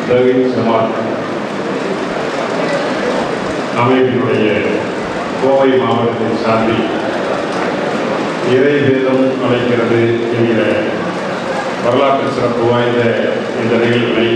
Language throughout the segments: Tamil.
தவிர ஜமாத் அமைப்பினுடைய கோவை மாவட்டத்தின் சார்பில் இறை வேதம் அழைக்கிறது என்கிற வரலாற்று சிறப்பு வாய்ந்த இந்த நிகழ்வுகளை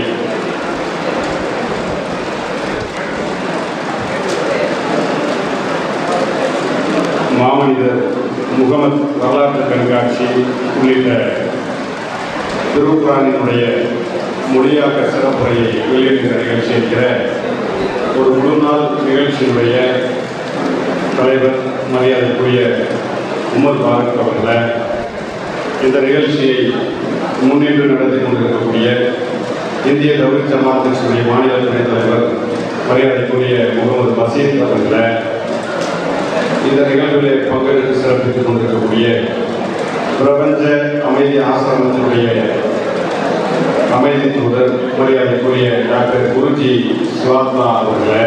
மாமனிதர் முகமது வரலாற்று கண்காட்சி உள்ளிட்ட திருக்குர்ஆனினுடைய மொழியாக்க சிறப்புரையை வெளியிடுகிற நிகழ்ச்சி என்கிற ஒரு முழு நாள் நிகழ்ச்சியினுடைய தலைவர் மரியாதைக்குரிய உமர் பாரக் அவர்களை இந்த நிகழ்ச்சியை முன்னின்று நடத்தி கொண்டிருக்கக்கூடிய இந்திய தவிர ஜமாத்தினுடைய மாநில துணைத் தலைவர் மரியாதைக்குரிய முகமது பசீர் அவர்களை இந்த நிகழ்வுகளில் பங்கெடுத்து சிறப்பித்துக் கொண்டிருக்கக்கூடிய பிரபஞ்ச அமைதி ஆசிரமத்தினுடைய அமைதி தூதர் மரியாதைக்குரிய டாக்டர் குருஜி சிவாத்மா அவர்களை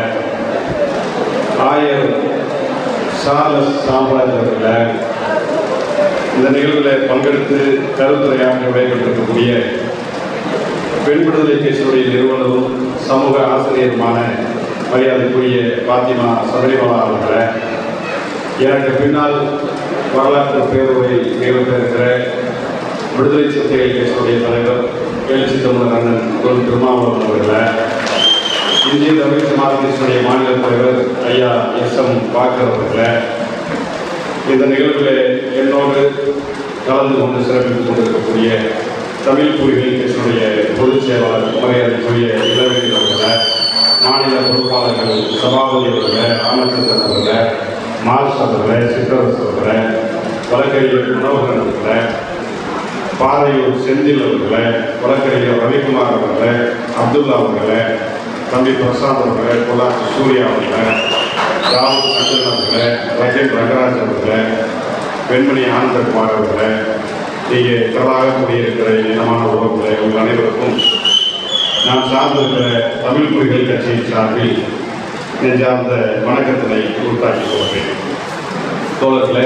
ஆயர் சார்லஸ் சாம்ராஜ் அவர்களை இந்த நிகழ்வில் பங்கெடுத்து கருத்துரையாற்ற விடைபெற்றிருக்கக்கூடிய பெண் விடுதலை கட்சியுடைய நிறுவனரும் சமூக ஆசிரியருமான மரியாதைக்குரிய பாத்திமா சபரிமலா அவர்களை எனக்கு பின்னால் வரலாற்று பேருரை நிகழ்த்திருக்கிற விடுதலை சிறுத்தைகள் கட்சியுடைய தலைவர் எழுச்சி தமிழர் அண்ணன் தொல் திருமாவளவன் அவர்களை இந்திய தவிர ஜமாத்தினுடைய மாநில தலைவர் ஐயா எஸ்.எம். பாக்கர் அவர்களை இந்த நிகழ்வில் என்னோடு கலந்து கொண்டு சிறப்பித்துக் கொண்டிருக்கக்கூடிய தமிழ் புலிகள் கட்சியினுடைய பொதுச் செயலாளர் மரியாதைக்குரிய இளவேணி அவர்களை மாநில பொறுப்பாளர்கள் சபாபதி அவர்களை ராமச்சந்திரன் அவர்களை மார்ஸ் அவர்களை சிற்றரசு அவர்களை வழக்கறிஞர் மனோகரன் அவர்களை பாதையூர் செந்தில் அவர்களை வழக்கறிஞர் ரவிக்குமார் அவர்களை அப்துல்லா அவர்களை தம்பி பிரசாந்த் அவர்களை பொள்ளாச்சி சூர்யா அவர்களை ராவ் சந்திரன் அவர்களை ரஜன் ரங்கராஜ் அவர்களை பெண்மணி ஆனந்தகுமார் அவர்களை இங்கே திரளாக கூடியிருக்கிற இனமான உறவுகளை உங்கள் அனைவருக்கும் நான் சார்ந்திருக்கிற தமிழ் புலிகள் கட்சியின் சார்பில் நெஞ்சார்ந்த வணக்கத்தினை உருத்தாக்கிக் கொள்கிறேன். தோழர்களே,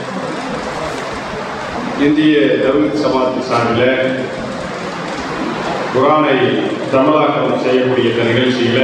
இந்திய தவ்ஹீத் ஜமாத் சார்பில் குர்ஆனை தமிழாக்கம் செய்யக்கூடிய இந்த நிகழ்ச்சியில்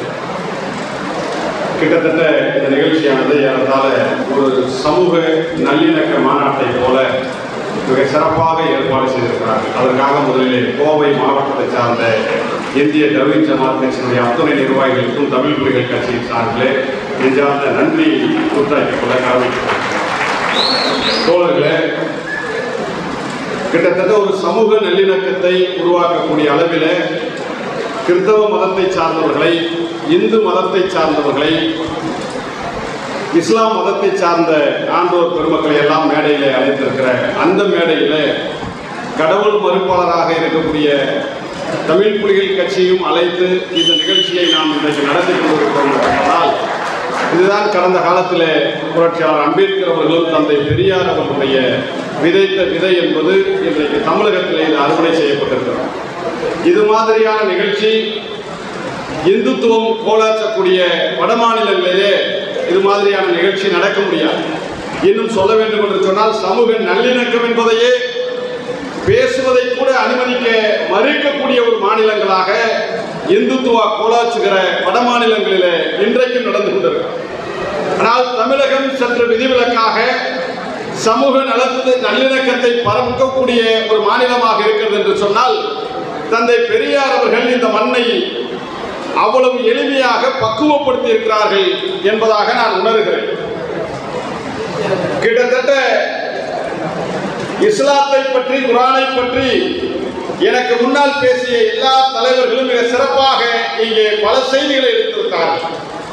கிட்டத்தட்ட இந்த நிகழ்ச்சியானது ஏறத்தாழ ஒரு சமூக நல்லிணக்க மாநாட்டை போல மிக சிறப்பாக ஏற்பாடு செய்திருக்கிறார்கள். அதற்காக முதலிலே கோவை மாவட்டத்தை சார்ந்த இந்திய தவ்ஹீத் ஜமாத் கட்சியினுடைய அத்துணை நிர்வாகிகளுக்கும் தமிழ் புலிகள் கட்சியின் சார்பிலே நெஞ்சார்ந்த நன்றி உருத்தாக்கிக் கொள்ள காரணம். தோழர்களே, கிட்டத்தட்ட ஒரு சமூக நல்லிணக்கத்தை உருவாக்கக்கூடிய அளவில் கிறிஸ்தவ மதத்தை சார்ந்தவர்களை, இந்து மதத்தை சார்ந்தவர்களை, இஸ்லாம் மதத்தை சார்ந்த ஆண்டோர் பெருமக்களை எல்லாம் மேடையில் அழைத்திருக்கிற அந்த மேடையில் கடவுள் மறுப்பாளராக இருக்கக்கூடிய தமிழ் புலிகள் கட்சியும் அழைத்து இந்த நிகழ்ச்சியை நாம் இன்றைக்கு நடத்தி கொண்டிருக்கிறோம் என்பதால் இதுதான் கடந்த காலத்தில் புரட்சியாளர் அம்பேத்கர் அவர்களும் தந்தை பெரியார் அவர்களுடைய விதைத்த விதை என்பது இன்றைக்கு தமிழகத்தில் இது அறுவடை செய்யப்பட்டிருக்கிறது. இது மாதிரியான நிகழ்ச்சி இந்துத்துவம் கோலாச்சக்கூடிய வட மாநிலங்களிலே இது மாதிரியான நிகழ்ச்சி நடக்க முடியாது. இன்னும் சொல்ல வேண்டும் என்று சொன்னால் சமூக நல்லிணக்கம் என்பதையே பேசுவதை கூட அனுமதிக்க மறுக்கக்கூடிய ஒரு மாநிலங்களாக இந்துத்துவா கோலாச்சுகிற வட மாநிலங்களிலே இன்றைக்கும் நடந்து கொண்டிருக்கிறது. ஆனால் தமிழகம் சற்று விதிவிலக்காக சமூக நல்லிணக்கத்தை பரப்பக்கூடிய ஒரு மாநிலமாக இருக்கிறது என்று சொன்னால் தந்தை பெரியார் அவர்கள் இந்த மண்ணை அவ்வளவு எளிமையாக பக்குவப்படுத்தி இருக்கிறார்கள் என்பதாக நான் உணர்கிறேன். கிட்டத்தட்ட இஸ்லாத்தை பற்றி, குர்ஆனை பற்றி எனக்கு முன்னால் பேசிய எல்லா தலைவர்களும் மிக சிறப்பாக இங்கே பல செய்திகளை எடுத்திருக்கிறார்கள்.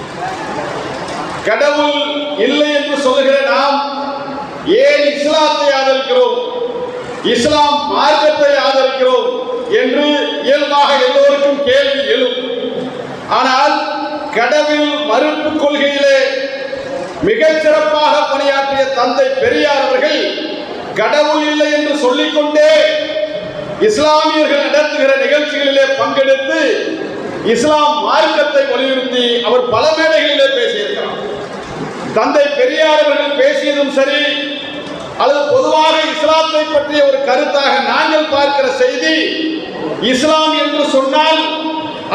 கடவுள் இல்லை என்று சொல்லுகிற நாம் ஏன் இஸ்லாத்தை ஆதரிக்கிறோம், இஸ்லாம் மார்க்கத்தை ஆதரிக்கிறோம் என்று இயல்பாக எல்லோருக்கும் கேள்வி எழும். ஆனால் கடவுள் மறுப்பு கொள்கையிலே மிகச் சிறப்பாக பணியாற்றிய தந்தை பெரியார் அவர்கள் கடவுள் இல்லை என்று சொல்லிக்கொண்டே இஸ்லாமியர்கள் நடத்துகிற நிகழ்ச்சிகளிலே பங்கெடுத்து இஸ்லாம் மார்க்கத்தை வலியுறுத்தி அவர் பல மேடைகளிலே பேசியிருக்கிறார். தந்தை பெரியார் அவர்கள் பேசியதும் சரி, அல்லது பொதுவாக இஸ்லாத்தை பற்றிய ஒரு கருத்தாக நாங்கள் பார்க்கிற செய்தி, இஸ்லாம் என்று சொன்னால்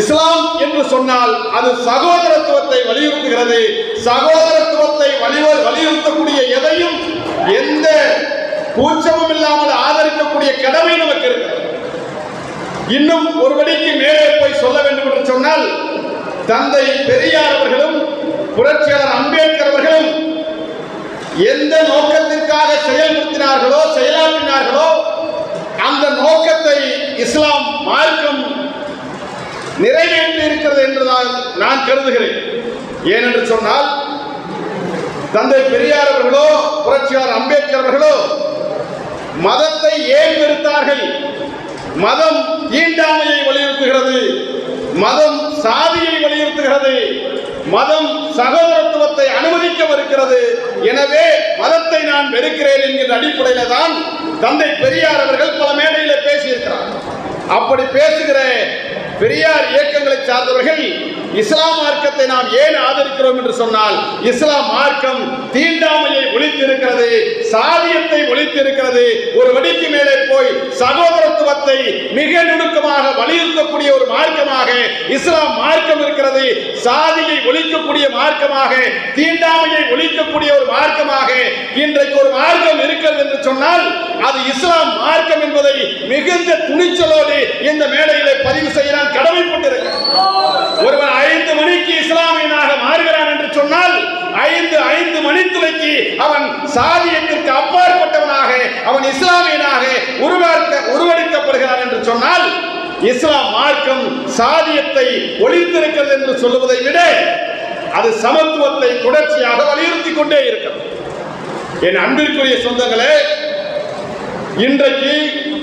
இஸ்லாம் என்று சொன்னால் அது சகோதரத்துவத்தை வலியுறுத்துகிறது. சகோதரத்துவத்தை வலியுறுத்தக்கூடிய எதையும் எந்த கூச்சமும் இல்லாமல் ஆதரிக்கக்கூடிய கடமை நமக்கு இருக்கிறது. இன்னும் ஒரு படிக்கு மேலே போய் சொல்ல வேண்டும் என்று சொன்னால், தந்தை பெரியார் அவர்களும் புரட்சியாளர் அம்பேத்கர் அவர்களும் எந்த நோக்கத்திற்காக செயலாற்றினார்களோ அந்த நோக்கத்தை இஸ்லாம் மார்க்கம் நிறைவேற்றி இருக்கிறது என்றுதான் நான் கருதுகிறேன். ஏனென்று சொன்னால், தந்தை பெரியார் அவர்களோ புரட்சியாளர் அம்பேத்கர் அவர்களோ மதத்தை ஏன் வெறுத்தார்கள்? மதம் தீண்டாமையை வலியுறுத்துகிறது, மதம் சாதியை வலியுறுத்துகிறது, மதம் சகோதரத்துவத்தை அனுமதிக்க மறுக்கிறது. எனவே மதத்தை நான் வெறுக்கிறேன் என்கிற அடிப்படையில தான் தந்தை பெரியார் அவர்கள் பல மேடையில் பேசியிருக்கிறார். அப்படி பேசுகிற பெரியார் இயக்கங்களை சார்ந்தவர்கள் இஸ்லாம் மார்க்கத்தை நாம் ஏன் ஆதரிக்கிறோம் என்று சொன்னால், இஸ்லாம் மார்க்கம் தீண்டாமையை ஒழித்திருக்கிறது, சாதியத்தை ஒழித்திருக்கிறது. ஒரு வடிக்கு மேலே போய் சகோதரத்துவத்தை மிக நுணுக்கமாக வலியுறுத்தக்கூடிய ஒரு மார்க்கமாக இஸ்லாம் மார்க்கம் இருக்கிறது. சாதியை ஒழிக்கக்கூடிய மார்க்கமாக, தீண்டாமையை ஒழிக்கக்கூடிய ஒரு மார்க்கமாக இன்றைக்கு ஒரு மார்க்கம் இருக்கிறது என்று சொன்னால் அது இஸ்லாம் மார்க்கம் என்பதை மிகுந்த துணிச்சலோடு இந்த மேடையிலே பதிவு செய்ய நான் கடமைப்பட்டிருக்கிறேன். ஒருவன் 5 மணிக்கு இஸ்லாமியனாக மாறுகிறான் என்று சொன்னால் 5 மணித்துளைக்கு அவன் சாதியத்திற்கு அப்பாற்பட்டவனாக, அவன் இஸ்லாமியனாக உருவெடுக்கப்படுகிறான் என்று சொன்னால் இஸ்லாம் மார்க்கம் சாதியத்தை ஒழித்திருக்கிறது என்று சொல்லுவதை விட அது சமத்துவத்தை தொடர்ச்சியாக வலியுறுத்தி கொண்டே இருக்கிறது. என் அன்பிற்குரிய சொந்தங்களே, இன்றைக்கு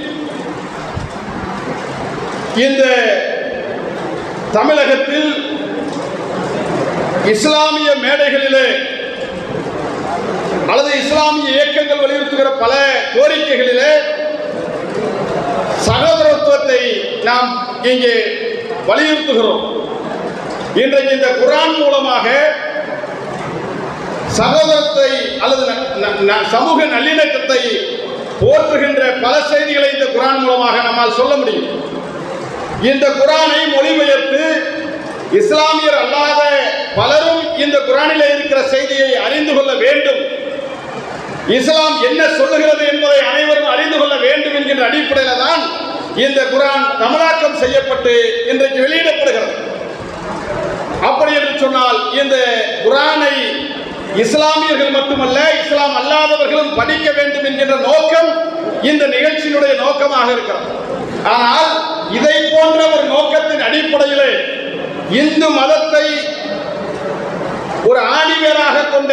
இந்த தமிழகத்தில் இஸ்லாமிய மேடைகளிலே அல்லது இஸ்லாமிய இயக்கங்கள் வலியுறுத்துகிற பல கோரிக்கைகளிலே சகோதரத்துவத்தை நாம் இங்கே வலியுறுத்துகிறோம். இன்றைக்கு இந்த குர்ஆன் மூலமாக சகோதரத்தை அல்லது சமூக நல்லிணக்கத்தை போற்றுகின்ற பல செய்திகளை இந்த குர்ஆன் மூலமாக நம்மால் சொல்ல முடியும். இந்த குர்ஆனை மொழிபெயர்த்து இஸ்லாமியர் அல்லாத பலரும் இந்த குர்ஆனிலே இருக்கிற செய்தியை அறிந்து கொள்ள வேண்டும், இஸ்லாம் என்ன சொல்லுகிறது என்பதை அனைவரும் அறிந்து கொள்ள வேண்டும் என்கின்ற அடிப்படையில் தான் இந்த குர்ஆன் தமிழாக்கம் செய்யப்பட்டு இன்றைக்கு வெளியிடப்படுகிறது. அப்படி என்று சொன்னால் இந்த குர்ஆனை இஸ்லாமியர்கள் மட்டுமல்ல, இஸ்லாம் அல்லாதவர்களும் படிக்க வேண்டும் என்கின்ற நோக்கம் இந்த நிகழ்ச்சியினுடைய நோக்கமாக இருக்கிறது. ஆனால் இதை போன்ற ஒரு நோக்கத்தின் அடிப்படையில் இந்து மதத்தை ஒரு ஆணிவேராக கொண்ட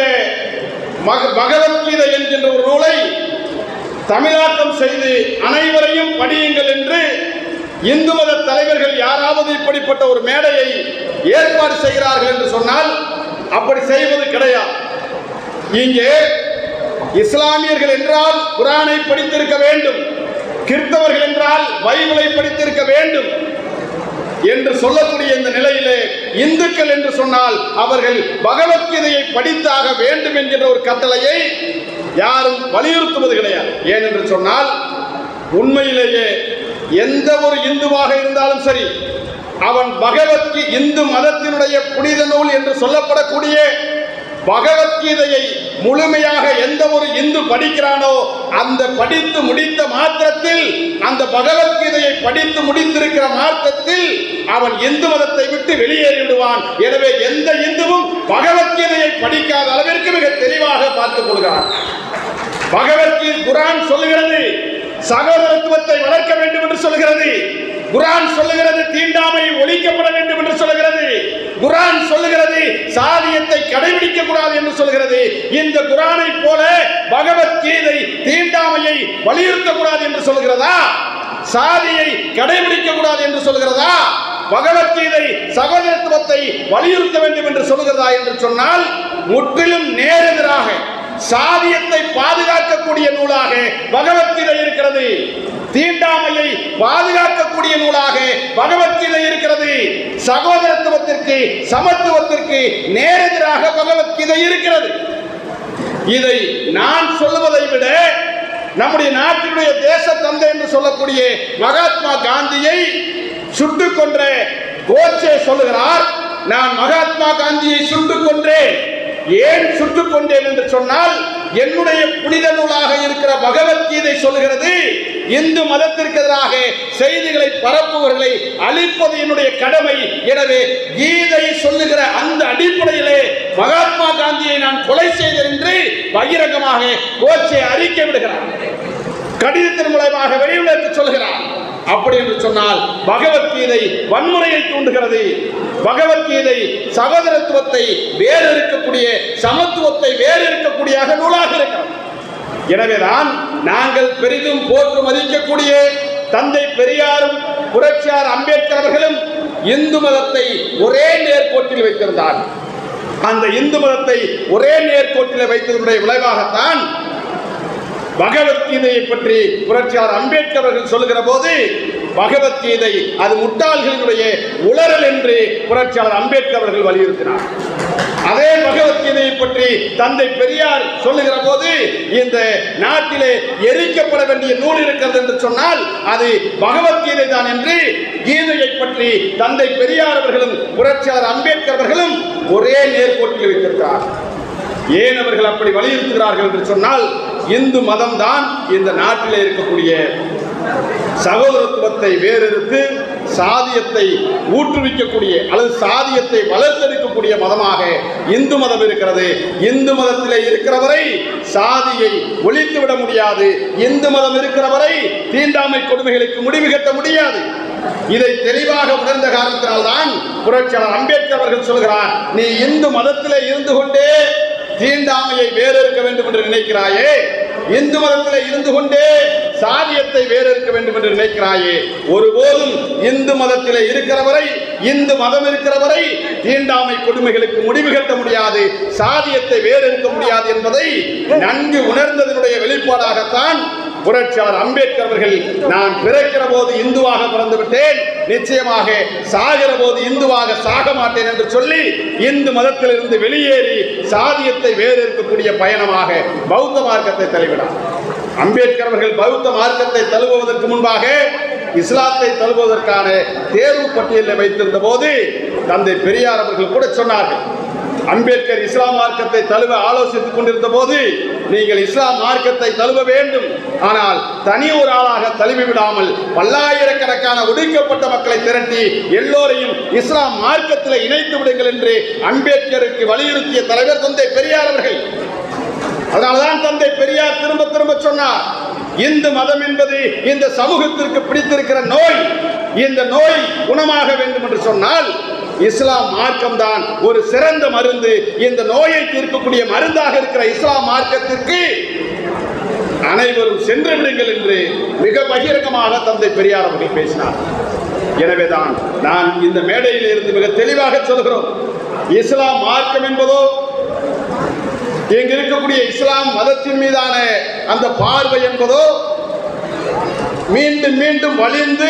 பகவத்கீதை என்கின்ற ஒரு நூலை தமிழாக்கம் செய்து அனைவரையும் படியுங்கள் என்று இந்து மத தலைவர்கள் யாராவது இப்படிப்பட்ட ஒரு மேடையை ஏற்பாடு செய்கிறார்கள் என்று சொன்னால் அப்படி செய்வது கிடையாது. இங்கே இஸ்லாமியர்கள் என்றால் குர்ஆனை படித்திருக்க வேண்டும், கிறிஸ்தவர்கள் என்றால் பைபிளை படித்திருக்க வேண்டும் என்று சொல்லக்கூடிய இந்த நிலையிலே இந்துக்கள் என்று சொன்னால் அவர்கள் பகவத்கீதையை படித்தாக வேண்டும் என்கின்ற ஒரு கட்டளையை யாரும் வலியுறுத்துவது கிடையாது. ஏனென்று சொன்னால் உண்மையிலேயே எந்த ஒரு இந்துவாக இருந்தாலும் சரி, அவன் இந்து மதத்தினுடைய புனித நூல் என்று சொல்லப்படக்கூடிய பகவத்கீதையை முழுமையாக எந்த ஒரு இந்து படிக்கிறானோ அந்த படித்து முடித்த மாத்திரத்தில், அந்த பகவத்கீதையை படித்து முடித்திருக்கிற மாத்திரத்தில் அவன் இந்து மதத்தை விட்டு வெளியேறி விடுவான். எனவே எந்த இந்துவும் பகவத்கீதையை படிக்காத அளவிற்கு மிக தெளிவாக பார்த்துக் கொள்கிறான். பகவத்கீதை குர்ஆன் சொல்லுகிறது சகோதரத்துவத்தை வளர்க்க வேண்டும் என்று சொல்கிறது. குர்ஆன் சொல்லுகிறது தீண்டாமை ஒழிக்கப்பட வேண்டும் என்று சொல்கிறது. குர்ஆன் சொல்லுகிறது சாதியத்தை கடைபிடிக்க கூடாது என்று சொல்கிறது. இந்த குர்ஆனை போல பகவத்கீதை தீண்டாமையை வலியுறுத்த கூடாது என்று சொல்கிறதா? சாதியை கடைபிடிக்க கூடாது என்று சொல்கிறதா? பகவத்கீதை சகோதரத்துவத்தை வலியுறுத்த வேண்டும் என்று சொல்கிறதா என்று சொன்னால் முற்றிலும் நேரெதிராக சாதியத்தை பாதுகாக்கக்கூடிய நூலாக பகவத்கீதை இருக்கிறது. தீண்டாமையை பாதுகாக்கக்கூடிய நூலாக பகவத்கீதை இருக்கிறது. சகோதரத்துவத்திற்கு சமத்துவத்திற்கு நேரெதிராக பகவத்கீதை இருக்கிறது. இதை நான் சொல்லுவதை விட நம்முடைய நாட்டினுடைய தேச தந்தை என்று சொல்லக்கூடிய மகாத்மா காந்தியை சுட்டுக் கொன்ற கோட்சே சொல்லுகிறார், நான் மகாத்மா காந்தியை சுட்டுக் கொன்றேன். ஏன் சுட்டுக் கொண்டேன் என்று சொன்னால், என்னுடைய புனித நூலாக இருக்கிற பகவத்கீதை சொல்லுகிறது, இந்து மதத்திற்கு எதிராக செய்திகளை பரப்புவர்களை அழிப்பது என்னுடைய கடமை. எனவே கீதை சொல்லுகிற அந்த அடிப்படையிலே மகாத்மா காந்தியை நான் கொலை செய்தேன் என்று பகிரங்கமாக கோட்சே அறிக்கை விடுகிறார். கடிதத்தின் மூலமாக வெளியுறவுக்கு சொல்கிறார். அப்படி என்று சொன்னால் பகவத்கீதை வன்முறையை தூண்டுகிறது. பகவத்கீதை சகோதரத்துவத்தை வேறு இருக்கக்கூடிய, சமத்துவத்தை வேறு இருக்கக்கூடிய நூலாக இருக்கிறது. எனவேதான் நாங்கள் பெரிதும் போற்று மதிக்கக்கூடிய தந்தை பெரியாரும் புரட்சியார் அம்பேத்கர் அவர்களும் இந்து மதத்தை ஒரே நேர்கோட்டில் வைத்திருந்தார். அந்த இந்து மதத்தை ஒரே நேர்கோட்டில் வைத்ததனுடைய விளைவாகத்தான் பகவத்கீதையை பற்றி புரட்சியார் அம்பேத்கர் அவர்கள் சொல்லுகிற போது, பகவத்கீதை அது முட்டாள்களினுடைய உளறல் என்று புரட்சியார் அம்பேத்கர் அவர்கள் வலியுறுத்தினார். அதே பகவத்கீதையை பற்றி தந்தை பெரியார் சொல்லுகிற போது, இந்த நாட்டிலே எரிக்கப்பட வேண்டிய நூல் இருக்கிறது என்று சொன்னால் அது பகவத்கீதை தான் என்று கீதையை பற்றி தந்தை பெரியார் அவர்களும் புரட்சியார் அம்பேத்கர் அவர்களும் ஒரே நேர்கோட்டில் வைத்திருக்கிறார். ஏன் அவர்கள் அப்படி வலியுறுத்துகிறார்கள் என்று சொன்னால், இந்து மதம் தான் இந்த நாட்டிலே இருக்கக்கூடிய சகோதரத்துவத்தை வேறெடுத்து சாதியத்தை ஊற்றுவிக்கக்கூடிய அல்லது சாதியத்தை வளர்த்தெடுக்கக்கூடிய மதமாக இந்து மதம் இருக்கிறது. இந்து மதத்திலே இருக்கிறவரை சாதியை ஒழித்துவிட முடியாது. இந்து மதம் இருக்கிறவரை தீண்டாமை கொடுமைகளுக்கு முடிவு கட்ட முடியாது. இதை தெளிவாக உணர்ந்த காரணத்தினால்தான் புரட்சியாளர் அம்பேத்கர் அவர்கள் சொல்கிறார், நீ இந்து மதத்திலே இருந்து கொண்டே தீண்டாமையை வேறறுக்க வேண்டும் என்று நினைக்கிறாயே, இந்து மதத்திலே இருந்து கொண்டே சாதியத்தை வேறறுக்க வேண்டும் என்று நினைக்கிறாயே, ஒருபோதும் இந்து மதத்திலே இருக்கிறவரை, இந்து மதம் இருக்கிறவரை தீண்டாமை கொடுமைகளுக்கு முடிவு கட்ட முடியாது, சாதியத்தை வேறறுக்க முடியாது என்பதை நன்கு உணர்ந்ததனுடைய வெளிப்பாடாகத்தான் புரட்சியாளர் அம்பேத்கர் அவர்கள், நான் பிறக்கிற போது இந்துவாக பிறந்து விட்டேன், நிச்சயமாக சாகிற போது இந்துவாக சாக மாட்டேன் என்று சொல்லி இந்து மதத்திலிருந்து வெளியேறி சாதியத்தை வேறு இருக்கக்கூடிய பயணமாக பௌத்த மார்க்கத்தை தழுவினார். அம்பேத்கர் அவர்கள் பௌத்த மார்க்கத்தை தழுவுவதற்கு முன்பாக இஸ்லாத்தை தழுவுவதற்கான தேர்வு பட்டியலில் வைத்திருந்த போது தந்தை பெரியார் அவர்கள் கூட சொன்னார்கள், அம்பேத்கர் இஸ்லாம் மார்க்கத்தை தழுவ ஆலோசித்துக் கொண்டிருந்த போது, நீங்கள் இஸ்லாம் மார்க்கத்தை தழுவ வேண்டும், ஆனால் தனி ஒரு ஆளாக தழுவி விடாமல் பல்லாயிரக்கணக்கான ஒடுக்கப்பட்ட மக்களை திரட்டி எல்லோரையும் இஸ்லாம் மார்க்கத்தில் இணைத்து விடுங்கள் என்று அம்பேத்கருக்கு வலியுறுத்திய தலைவர் தந்தை பெரியார் அவர்கள். அதனால்தான் தந்தை பெரியார் திரும்ப திரும்ப சொன்னார், இந்து மதம் என்பது இந்த சமூகத்திற்கு பிடித்திருக்கிற நோய், இந்த நோய் குணமாக வேண்டும் என்று சொன்னால் இஸ்லாம் மார்க்கம் தான் ஒரு சிறந்த மருந்து. இந்த நோயை தீர்க்கக்கூடிய மருந்தாக இருக்கிற இஸ்லாம் மார்க்கத்திற்கு அனைவரும் சென்று விடுங்கள் என்று மிக பகிரங்கமாக தந்தை பெரியார் அவர்கள் பேசினார். எனவேதான் நான் இந்த மேடையில் இருந்து மிக தெளிவாக சொல்கிறோம், இஸ்லாம் மார்க்கம் என்பதோ, இங்கு இருக்கக்கூடிய இஸ்லாம் மதத்தின் மீதான அந்த பார்வை என்பதோ மீண்டும் மீண்டும் வலிந்து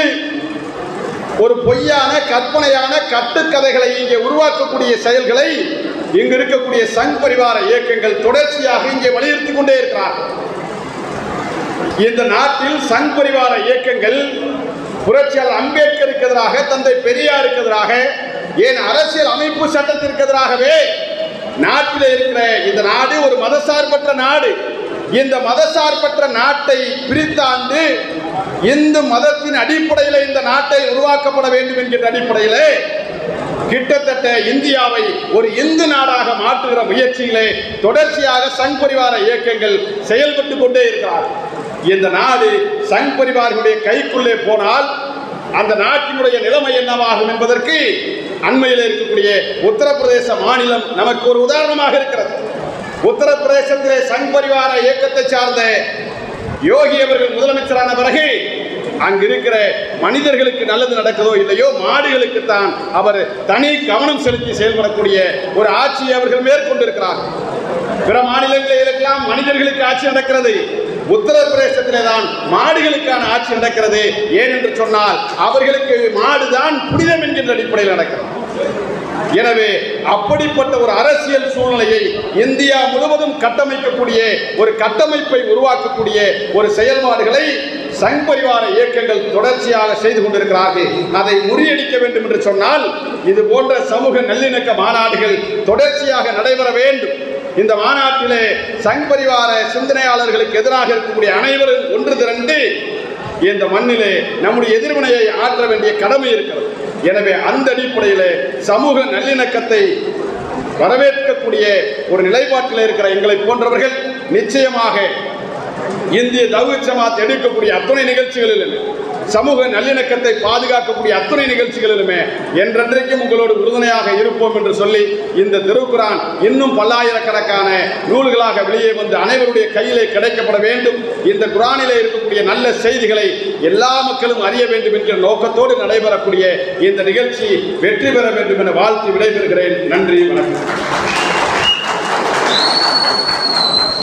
ஒரு பொய்யான கற்பனையான கட்டுக்கதைகளை இங்கே உருவாக்கக்கூடிய செயல்களை இங்கு இருக்கக்கூடிய சங் பரிவார இயக்கங்கள் தொடர்ச்சியாக இங்கே வலியுறுத்திக் கொண்டே இருக்கிறார்கள். இந்த நாட்டில் சங் பரிவார இயக்கங்கள் புரட்சியாளர் அம்பேத்கருக்கு எதிராக, தந்தை பெரியாருக்கு எதிராக, ஏன் அரசியல் அமைப்பு சட்டத்திற்கு எதிராகவே நாட்டில் இருக்கிற இந்த நாடு ஒரு மதசார்பற்ற நாடு. இந்த மதசார்பற்ற நாட்டை பிரித்தாண்டு இந்து மதத்தின் அடிப்படையில் இந்த நாட்டை உருவாக்கப்பட வேண்டும் என்கின்ற அடிப்படையில் கிட்டத்தட்ட இந்தியாவை ஒரு இந்து நாடாக மாற்றுகிற முயற்சியிலே தொடர்ச்சியாக சங் பரிவார இயக்கங்கள் செயல்பட்டு கொண்டே இருக்கிறார். இந்த நாடு சங் பரிவார்களுடைய கைக்குள்ளே போனால் அந்த நாட்டினுடைய நிலைமை என்னவாகும் என்பதற்கு அண்மையில் இருக்கக்கூடிய உத்தரப்பிரதேச மாநிலம் நமக்கு ஒரு உதாரணமாக இருக்கிறது. உத்தரப்பிரதேசத்திலே சங் பரிவார இயக்கத்தை சார்ந்த யோகி அவர்கள் முதலமைச்சரான பிறகு அங்கு இருக்கிற மனிதர்களுக்கு நல்லது நடக்குதோ இல்லையோ, மாடுகளுக்கு தான் அவர் தனி கவனம் செலுத்தி செயல்படக்கூடிய ஒரு ஆட்சியை அவர்கள் மேற்கொண்டிருக்கிறார். பிற மாநிலங்களில் மனிதர்களுக்கு ஆட்சி நடக்கிறது, உத்தரப்பிரதேசத்திலே தான் மாடுகளுக்கான ஆட்சி நடக்கிறது. ஏனென்று சொன்னால் அவர்களுக்கு மாடுதான் புனிதம் என்கின்ற அடிப்படையில் நடக்கிறது. எனவே அப்படிப்பட்ட ஒரு அரசியல் சூழ்நிலையை இந்தியா முழுவதும் கட்டமைக்கக்கூடிய ஒரு கட்டமைப்பை உருவாக்கக்கூடிய ஒரு செயல்பாடுகளை சங் பரிவார இயக்கங்கள் தொடர்ச்சியாக செய்து கொண்டிருக்கிறார்கள். அதை முறியடிக்க வேண்டும் என்று சொன்னால் இது போன்ற சமூக நல்லிணக்க மாநாடுகள் தொடர்ச்சியாக நடைபெற வேண்டும். இந்த மாநாட்டிலே சங் பரிவார சிந்தனையாளர்களுக்கு எதிராக இருக்கக்கூடிய அனைவரும் ஒன்று திரண்டு இந்த மண்ணிலே நம்முடைய எதிர்வினையை ஆற்ற வேண்டிய கடமை இருக்கிறது. எனவே அந்த அடிப்படையிலே சமூக நல்லிணக்கத்தை வரவேற்கக்கூடிய ஒரு நிலைப்பாட்டில் இருக்கிற எங்களை போன்றவர்கள் நிச்சயமாக இந்திய தவ்ஹீத் ஜமாத் எடுக்கக்கூடிய அத்துணை நிகழ்ச்சிகளிலுமே சமூக நல்லிணக்கத்தை பாதுகாக்கக்கூடிய அத்துணை நிகழ்ச்சிகளிலுமே என்றென்றைக்கும் உங்களோடு உறுதுணையாக இருப்போம் என்று சொல்லி இந்த திருக்குரான் இன்னும் பல்லாயிரக்கணக்கான நூல்களாக வெளியே வந்து அனைவருடைய கையிலே கிடைக்கப்பட வேண்டும். இந்த குரானிலே இருக்கக்கூடிய நல்ல செய்திகளை எல்லா மக்களும் அறிய வேண்டும் என்கிற நோக்கத்தோடு நடைபெறக்கூடிய இந்த நிகழ்ச்சி வெற்றி பெற வேண்டும் என வாழ்த்து விடைபெறுகிறேன். நன்றி, வணக்கம்.